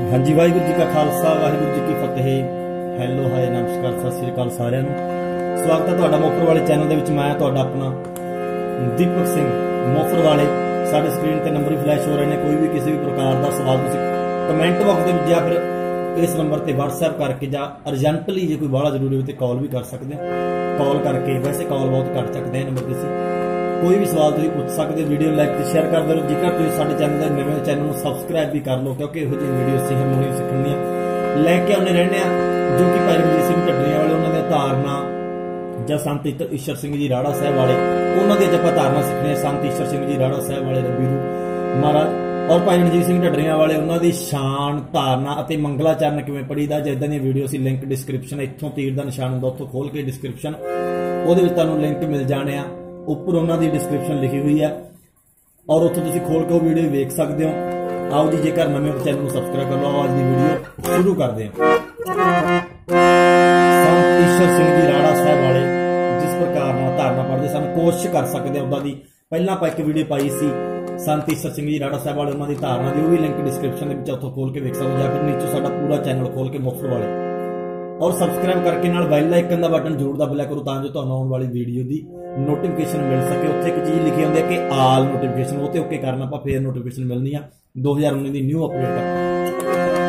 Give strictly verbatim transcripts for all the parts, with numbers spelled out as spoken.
हाँ जी, वाहिगुरू जी का खालसा वाहिगुरू जी की फतेह। हैलो हाय नमस्कार सत श्री अकाल सारिਆਂ ਨੂੰ। स्वागत है ਤੁਹਾਡਾ ਮੋਫਰ ਵਾਲੇ ਚੈਨਲ ਦੇ ਵਿੱਚ। ਮੈਂ ਤੁਹਾਡਾ ਆਪਣਾ ਦੀਪਕ ਸਿੰਘ ਮੋਫਰ ਵਾਲੇ। ਸਾਡੇ ਸਕਰੀਨ ਤੇ ਨੰਬਰ ਵੀ ਫਲੈਸ਼ ਹੋ ਰਹੇ ਨੇ। ਕੋਈ ਵੀ ਕਿਸੇ ਵੀ ਪ੍ਰਕਾਰ ਦਾ ਸਵਾਲ ਤੁਸੀਂ ਕਮੈਂਟ ਬਾਕਸ ਦੇ ਵਿੱਚ ਜਾਂ ਫਿਰ ਇਸ ਨੰਬਰ ਤੇ WhatsApp ਕਰਕੇ ਜਾਂ ਅਰਜੈਂਟਲੀ ਜੇ ਕੋਈ ਬਾਹਲਾ ਜ਼ਰੂਰੀ ਹੋਵੇ ਤੇ ਕਾਲ ਵੀ ਕਰ ਸਕਦੇ ਹੋ। ਕਾਲ ਕਰਕੇ ਵੈਸੇ ਕਾਲ ਬਹੁਤ ਘੱਟ ਚੱਕਦੇ ਆ ਨੰਬਰ ਤੇ। कोई भी सवाल तुम पूछ सकते हो। वीडियो लाइक शेयर कर दो। जेकर तुम साडे चैनल के नवे चैनल को सबसक्राइब भी कर लो, क्योंकि इहो जी वीडियो ਅਸੀਂ ਹਾਰਮੋਨੀਅਮ ਸਿੱਖਣੀਆਂ लैके आने रहने जो कि भाई रणजीत सिंह ढड्डरियां वाले उन्होंने धारणा ਜਾਂ संत ईश्वर सिंह जी राड़ा साहब वाले उन्होंने ਆਪਾਂ धारणा सीखने। संत ईश्वर सिंह जी राड़ा साहब वाले रबीरू महाराज और भाई रणजीत सिंह ढड्डरियां वाले उन्होंने शान धारणा और मंगलाचरण किवें पढ़ीदा। जिद्दां दी वीडियो असीं लिंक डिस्क्रिप्शन इत्थों तीर दा निशान हुंदा उत्थों खोल के डिस्क्रिप्शन ਉਹਦੇ ਵਿੱਚ ਤੁਹਾਨੂੰ लिंक मिल जाने आ। ਉੱਪਰ ਉਹਨਾਂ ਦੀ ਡਿਸਕ੍ਰਿਪਸ਼ਨ ਲਿਖੀ ਹੋਈ ਹੈ ਔਰ ਉੱਥੋਂ ਤੁਸੀਂ ਖੋਲ ਕੇ ਉਹ ਵੀਡੀਓ ਵੇਖ ਸਕਦੇ ਹੋ। ਆਓ ਜੀ, ਜੇਕਰ ਨਵੇਂ ਹੋ ਚੈਨਲ ਨੂੰ ਸਬਸਕ੍ਰਾਈਬ ਕਰ ਲਓ। ਅੱਜ ਦੀ ਵੀਡੀਓ ਸ਼ੁਰੂ ਕਰਦੇ ਹਾਂ। ਸੰਤ ਈਸ਼ਰ ਸਿੰਘ ਜੀ ਰਾੜਾ ਸਾਹਿਬ ਵਾਲੇ ਜਿਸ ਪ੍ਰਕਾਰ ਨਾਲ ਧਾਰਨਾ ਪੜ੍ਹਦੇ ਸਨ, ਕੋਸ਼ਿਸ਼ ਕਰ ਸਕਦੇ ਆ ਉਹਦਾ ਦੀ। ਪਹਿਲਾਂ ਆਪਾਂ ਇੱਕ ਵੀਡੀਓ ਪਾਈ ਸੀ ਸੰਤ ਈਸ਼ਰ ਸਿੰਘ ਜੀ ਰਾੜਾ ਸਾਹਿਬ ਵਾਲੇ ਉਹਨਾਂ ਦੀ ਧਾਰਨਾ ਦੀ, ਉਹ ਵੀ ਲਿੰਕ ਡਿਸਕ੍ਰਿਪਸ਼ਨ ਦੇ ਵਿੱਚ ਉੱਥੋਂ ਖੋਲ ਕੇ ਵੇਖ ਸਕਦੇ ਹੋ। ਜਾਂ ਫਿਰ ਨੀਚੇ ਸਾਡਾ ਪੂਰਾ ਚੈਨਲ ਖੋਲ ਕੇ ਮੁਫਤ ਵਾਲੇ और सबसक्राइब करके नाल बैल आइकन का बटन जरूर दब लिया करो तां जो तुहानूं आउण वाली वीडियो की नोटिफिकेशन मिल सके। उत्थे एक चीज़ लिखी होंदी है कि आल नोटिफिकेशन, वो ओके करना आपां फिर नोटिफिकेशन मिलनी है दो हज़ार उन्नीस की न्यू अपडेट।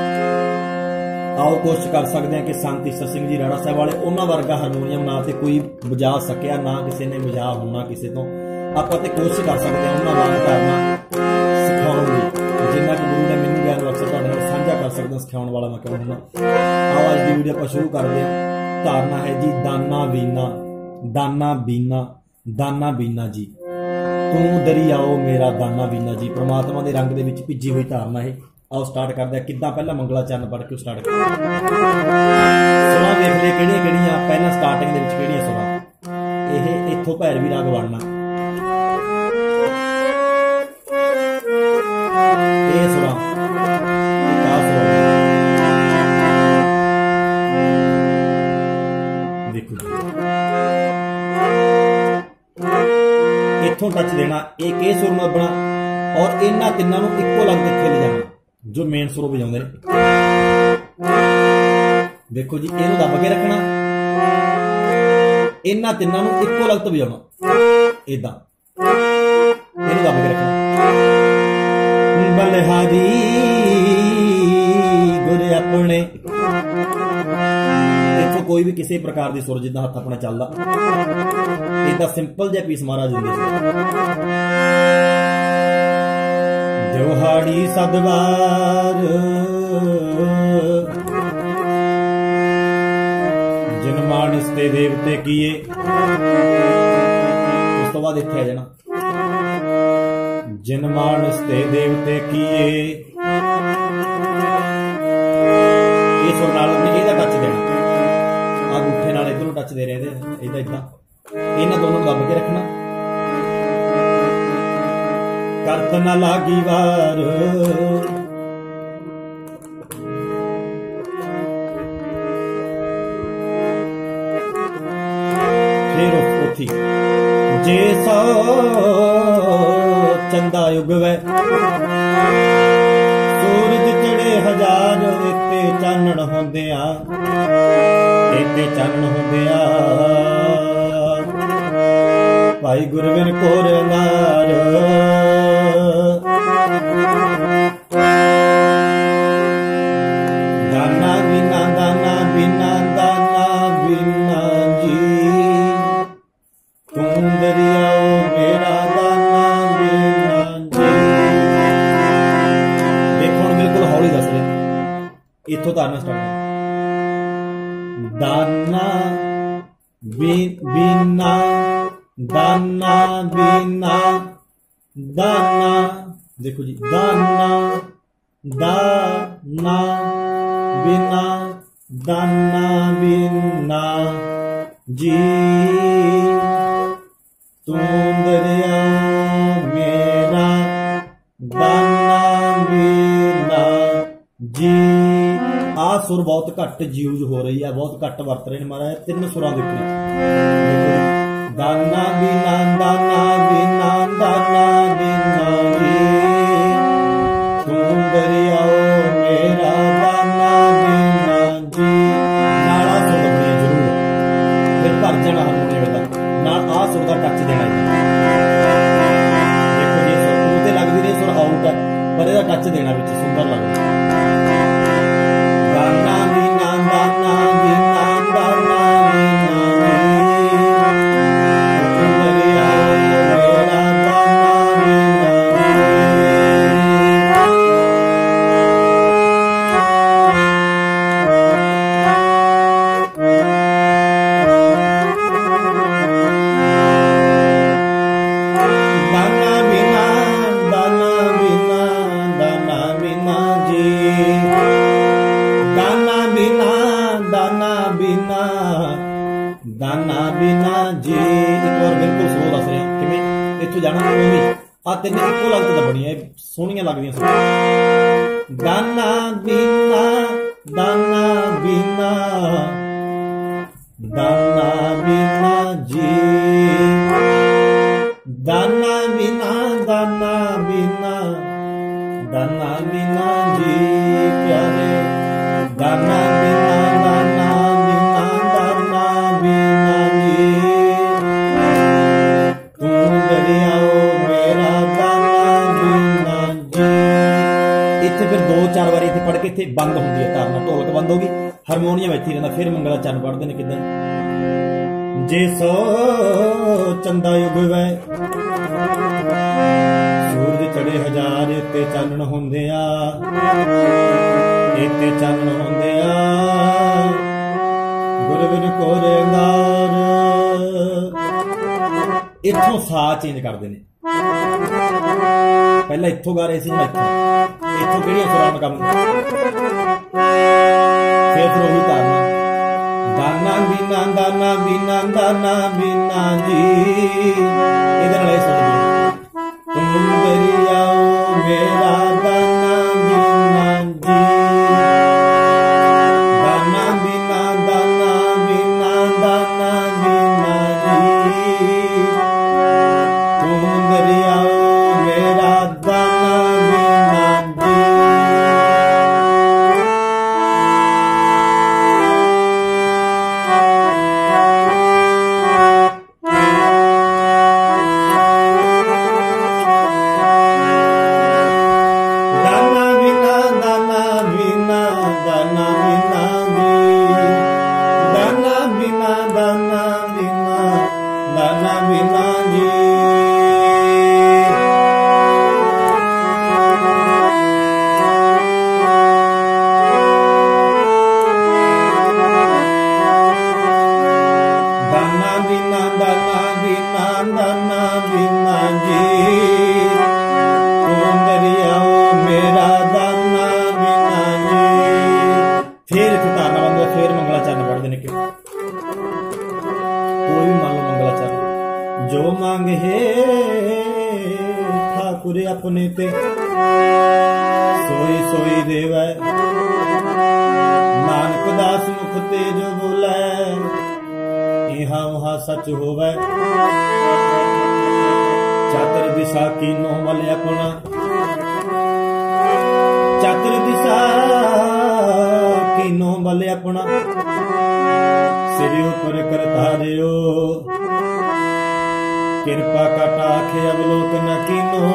आओ कोशिश कर सकते हैं कि संत ईश्वर सिंह जी राड़ा साहब वाले उन्हां वर्गा हारमोनीयम ना तो कोई बजा सकिया, ना किसी ने बजा होना किसी तो। आपां ते कोशिश कर सकते हैं उन्हां वांग करना सिखाउण दी, जिन्ना कि गुरु ने मैनूं ज्ञान बख्शिया तुहाडे नाल साझा कर सकदा। सिखाउण वाला मैं कहूँ आओ आज की वीडियो आप शुरू करते हैं। धारणा है जी दाना बीना दाना बीना दाना बीना जी तू दरियाओ मेरा दाना बीना जी। परमात्मा के रंग के भिजी हुई धारणा है। आओ स्टार्ट करते हैं। किद्दां पहला मंगलाचरण पढ़ के स्टार्ट कर सुना देख लिया किहड़ियां किहड़ियां पहला स्टार्टिंग दे विच किहड़ियां सुना। यह इत्थों भैरवी राग बनना ये सुना इत्थों टच देना एक ये सुर में बना और इन्हां तिन्नां नूं इक्को लग कित्थे ले जाना जो मेन सुर बजाउंदे ने। देखो जी इहनूं दब के रखना, इन्हां तिन्नां नूं इक्को लग तो बजाउणा इदां, इहनूं दब के रखना। बलिहारी गुर अपने कोई भी किसी प्रकार की सुर जिदा हथ अपना चलता इदा सिंपल जहा पीस महाराज दिंदे जोहाड़ी सदवार जिन मानस ते देवते किए। उस तो बाद इत्थे आ जाना जिन मानस ते देवते किए। ये सुर नाल इहदा टच देना, अंगूठे नाल इधरों टच दे रहे इदा इदा, इन्हां दोनों दब के रखना। करत ना लागी वार फिर उठी जे सो चंदा उगवे सूरज चढ़े हजार इत्ते चानण होंदिया इत्ते चानण होंदिया भाई गुरविन कोर नार। दाना बिना दाना बिना दाना बिना जी तुम दरियाओ मेरा दाना बिना जी। देखो हुण बिल्कुल हौली दस रहे इत्थों धारणा स्टार्ट। दाना बिना दाना बिना दाना, देखो जी दाना दाना बिना दाना बिना जी तुम दरिया मेरा दाना बिना जी। आ सुर बहुत घट यूज हो रही है, बहुत घट वरत रहे हैं महाराज तीन सुरां दे उत्ते। दाना बिना दाना बिना दाना बिना जी तुम दरियाओ मेरा पर यह टच देना विच सुंदर लगदा। दाना बीना दाना बीना दाना बीना जी हुक्म दरिया मेरा दाना बीना दाना बिना जी। एक बार बिल्कुल स्लो दस रहे किवें इत्थों जाना भी आ तीन इक्को लगत तो बड़ियां सोहणियां लगदियां सी। दाना बिना दाना बिना दाना बिना जी दाना बिना दाना बिना दाना बिना जी प्यारे दाना बिना दाना फिर दो चार बार इतने पढ़ के इतने बंद होंगी है धारणा, ढोलक बंद होगी, हारमोनीयम इत्थे रहिंदा, फिर मंगला चरण पढ़ते हैं किदां जे सो चंदा उगवे सूरज चढ़े हजार इत्ते चानण होंदे आ इत्ते चानण होंदे आ गुरबिन कोरे अंगार। इत्थों सा चेंज करते हैं, पहला इत्थों गा रहे थे मैं इत्थों इत्थों किहड़ियां सुरां में काम फिर फिर वही तारना दाना बिना दाना बिना दाना बिना जी इहदे नाल इह सुण तुम दरियाओ मेरा दाना बिना जी दाना बिना दाना बिना दाना बिना जी तुम दरियाओ मेरा दाना बिना जी। दाना बिना दाना बिना दाना बिना जी दाना बिना दाना बिना दाना बिना जी दाना बिना दाना बिना दाना बिना जी तुम दरियाओ मेरा दाना बिना जी। फिर इत्थे तारना बंद होया, फिर मंगला चरण पढ़ते हैं कि कोई भी मान लो मंगला चरण जो मांगे हे ठाकुर अपने ते सोई सोई देवै नानक दास मुख ते जो बोलै इहा उहा सच होवै चातर दिशा कीनो मल अपना चातर दिशा कीनो मल अपना सिर उपर करता दियो कृपा कटाखे अवलोक न कीनो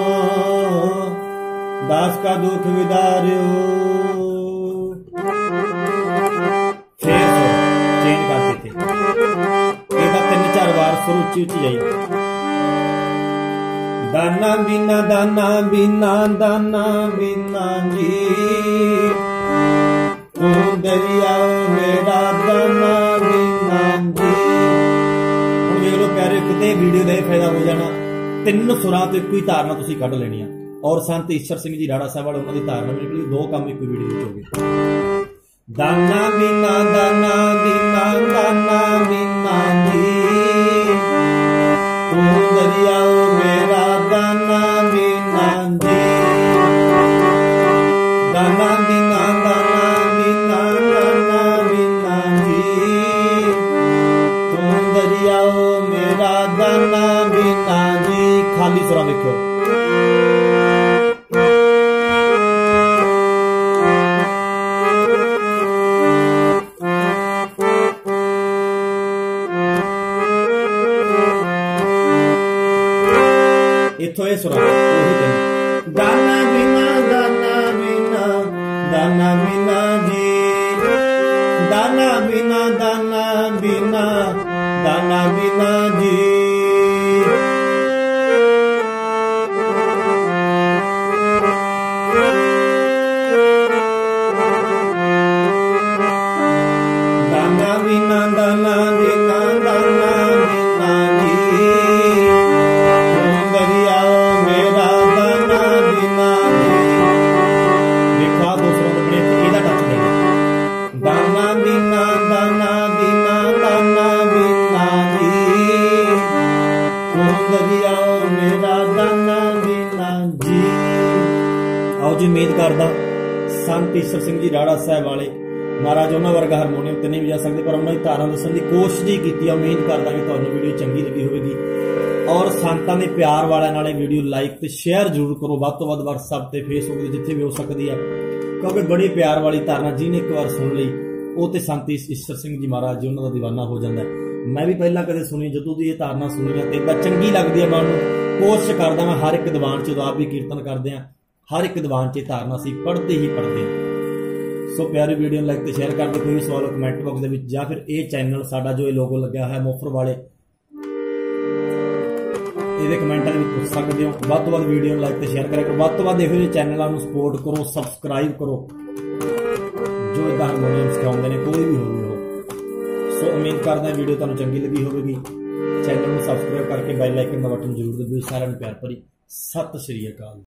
दास का दुख विदारियो। फिर चेंज करते थे ਇਹਦਾ ਤਿੰਨ ਚਾਰ ਵਾਰ ਸੁਰ ਉੱਚੀ ਉੱਚੀ ਜਾਈ दाना बिना दाना बिना दाना बिना जी तू दरियाओ मेरा दाना बिना जी। ਹੁਣ ਵੇਖ ਲਓ ਪਿਆਰੇ ਕਿਤੇ ਵੀਡੀਓ ਦਾ ਇਹ ਫਾਇਦਾ ਹੋ ਜਾਣਾ ਤਿੰਨ ਸੁਰਾਂ ਤੋਂ ਇੱਕੋ ਹੀ ਧਾਰਨਾ ਤੁਸੀਂ ਕੱਢ ਲੈਣੀ ਆ ਔਰ ਸੰਤ ਈਸ਼ਰ ਸਿੰਘ ਜੀ ਰਾੜਾ ਸਾਹਿਬ ਵਾਲੇ ਉਹਨਾਂ ਦੀ ਧਾਰਨਾ ਵੀ ਨਿਕਲੀ ਦੋ ਕੰਮ ਇੱਕੋ ਵੀਡੀਓ ਵਿੱਚ ਹੋ ਗਏ। दाना बिना दाना बिना दाना बिना जी तू दरियाओ मेरा दाना बिना जी दाना बिना दाना बिना दाना बिना जी तू दरियाओ मेरा दाना बिना जी। खाली सुरा देखो इत्थों ये सुरा दाना बिना ਸਕਦਾ। ਸੰਤ ਈਸ਼ਰ ਸਿੰਘ ਜੀ ਰਾੜਾ ਸਾਹਿਬ ਵਾਲੇ ਮਹਾਰਾਜ ਉਹਨਾਂ ਵਰਗਾ ਹਾਰਮੋਨੀਅਮ ਤੇ ਨਹੀਂ ਵਜਾ ਸਕਦੇ, ਪਰ ਉਹਨਾਂ ਦੀ ਧਾਰਾਂ ਦੱਸਣ ਦੀ ਕੋਸ਼ਿਸ਼ ਹੀ ਕੀਤੀ ਆ। ਉਮੀਦ ਕਰਦਾ ਕਿ ਤੁਹਾਨੂੰ ਵੀਡੀਓ ਚੰਗੀ ਲੱਗੀ ਹੋਵੇਗੀ, ਔਰ ਸੰਤਾਂ ਦੇ ਪਿਆਰ ਵਾਲਿਆਂ ਨਾਲ ਇਹ ਵੀਡੀਓ ਲਾਈਕ ਤੇ ਸ਼ੇਅਰ ਜ਼ਰੂਰ ਕਰੋ ਵੱਧ ਤੋਂ ਵੱਧ, WhatsApp ਤੇ Facebook ਤੇ ਜਿੱਥੇ ਵੀ ਹੋ ਸਕਦੀ ਆ, ਕਿਉਂਕਿ ਬੜੀ ਪਿਆਰ ਵਾਲੀ ਧਾਰਨਾ ਜਿਹਨੇ ਇੱਕ ਵਾਰ ਸੁਣ ਲਈ ਉਹ ਤੇ ਸੰਤ ਈਸ਼ਰ ਸਿੰਘ ਜੀ ਮਹਾਰਾਜ ਜੀ ਉਹਨਾਂ ਦਾ ਦੀਵਾਨਾ ਹੋ ਜਾਂਦਾ। ਮੈਂ ਵੀ ਪਹਿਲਾਂ ਕਦੇ ਸੁਣੀ, ਜਦੋਂ ਦੀ ਇਹ ਧਾਰਨਾ ਸੁਣੀ ਆ ਤੇ ਇਦਾਂ ਚੰਗੀ ਲੱਗਦੀ ਹੈ ਮਨ ਨੂੰ। ਕੋਸ਼ਿਸ਼ ਕਰਦਾ ਮੈਂ ਹਰ ਇੱਕ ਦੀਵਾਨ 'ਚ ਉਦੋਂ ਆਪ ਵੀ ਕੀਰਤਨ ਕਰਦੇ ਆ, ਹਰ ਇੱਕ ਦੀਵਾਨ 'ਚ ਧਾਰਨਾ ਅਸੀਂ ਪੜ੍ਹਦੇ ਹੀ ਪੜ੍ਹਦੇ ਹਾਂ। ਸੋ ਪਿਆਰੀ ਵੀਡੀਓ ਨੂੰ ਲਾਈਕ ਤੇ ਸ਼ੇਅਰ ਕਰ ਦਿਓ। ਕੋਈ ਵੀ ਸਵਾਲ ਕਮੈਂਟ ਬਾਕਸ ਦੇ ਵਿੱਚ, ਜਾਂ ਫਿਰ ਇਹ ਚੈਨਲ ਸਾਡਾ ਜੋ ਇਹ ਲੋਗੋ ਲੱਗਿਆ ਹੋਇਆ ਮੋਫਰ ਵਾਲੇ, ਇਹਦੇ ਕਮੈਂਟਾਂ ਦੇ ਵਿੱਚ ਪੁੱਛ ਸਕਦੇ ਹੋ। ਵੱਧ ਤੋਂ ਵੱਧ ਵੀਡੀਓ ਨੂੰ ਲਾਈਕ ਤੇ ਸ਼ੇਅਰ ਕਰਿਆ ਕਰੋ, ਵੱਧ ਤੋਂ ਵੱਧ ਇਹੋ ਜਿਹੇ ਚੈਨਲਾਂ ਨੂੰ ਸਪੋਰਟ ਕਰੋ, ਸਬਸਕ੍ਰਾਈਬ ਕਰੋ ਜੋ ਇਦਾਂ ਹਾਰਮੋਨੀਅਮ ਸਿਖਾਉਂਦੇ ਨੇ, ਕੋਈ ਵੀ ਹੋਵੇ ਉਹ। ਸੋ ਉਮੀਦ ਕਰਦਾ ਵੀਡੀਓ ਤੁਹਾਨੂੰ ਚੰਗੀ ਲੱਗੀ ਹੋਵੇਗੀ। ਚੈਨਲ ਨੂੰ ਸਬਸਕ੍ਰਾਈਬ ਕਰਕੇ ਬੈਲ ਆਈਕਨ ਦਾ ਬਟਨ ਜ਼ਰੂਰ ਦਬਾਓ। ਸਾਰਿਆਂ ਨੂੰ ਪਿਆਰ ਭਰੀ ਸਤਿ ਸ਼੍ਰੀ ਅਕਾਲ।